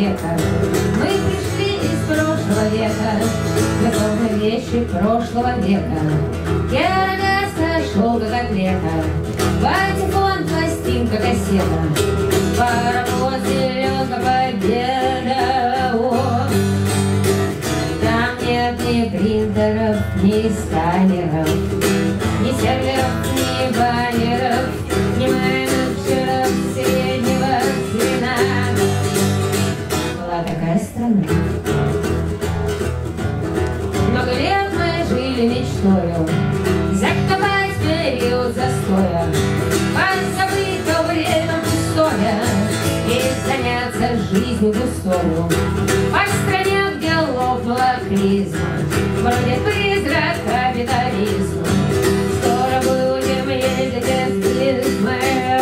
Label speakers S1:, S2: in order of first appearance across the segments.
S1: века. Мы пришли из прошлого века, готовы вещи прошлого века. Кераместа, шелка, котлета, патефон, пластинка, кассета, паровоз, зеленка, победа. О, там нет ни принтеров, ни сканеров, ни серверов, ни баннеров, ни менеджеров среднего звена. Была такая страна. Много лет мы жили мечтою закопать период застоя, позабыть то время пустое и заняться жизнью густою. По стране, где лопнула призма, вроде призрак капитализма. Скоро будем ездить без призмы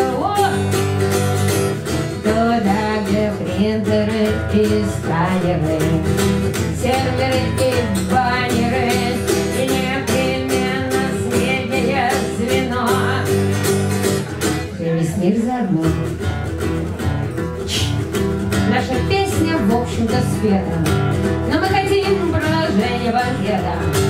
S1: туда, где принтеры и сканеры, серверы и баннеры, и непременно среднее звено. Весь мир заодно. Наша песня, в общем-то, спета, но мы хотим продолжения банкета.